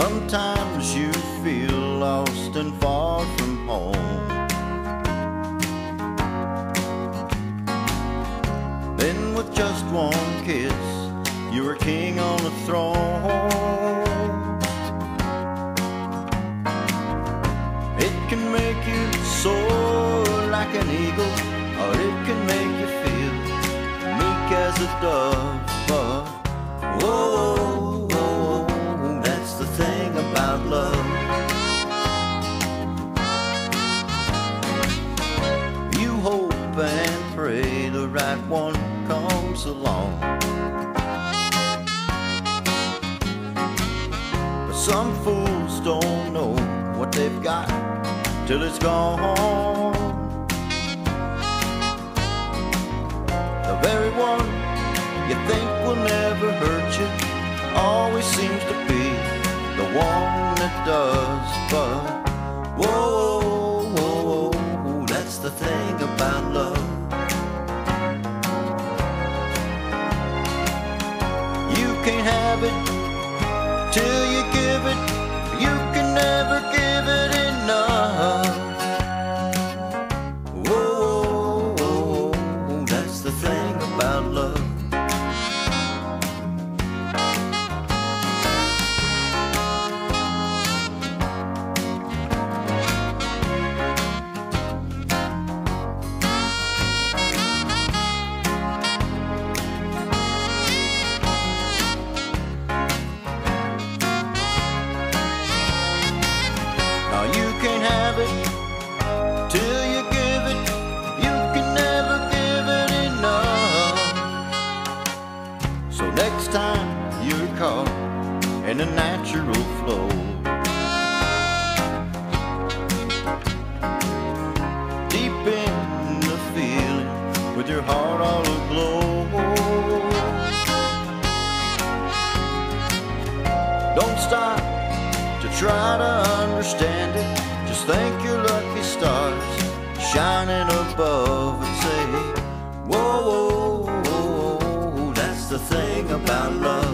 Sometimes you feel lost and far from home. Then with just one kiss, you're a king on a throne. It can make you soar like an eagle, or it can make you feel meek as a dove. But whoa, that's the thing about love. You hope and pray the right one comes along, but some fools don't know what they've got till it's gone. The very one you think will never hurt you always seems to be the one that does. But whoa, that's the thing about love. You can't have it till you give it. You can never give it enough. Whoa, that's the thing about love. You can't have it till you give it. You can never give it enough. So next time you're caught in a natural flow, deep in the feeling, with your heart all aglow, don't stop to try to understand it. Just thank your lucky stars shining above and say, whoa, that's the thing about love.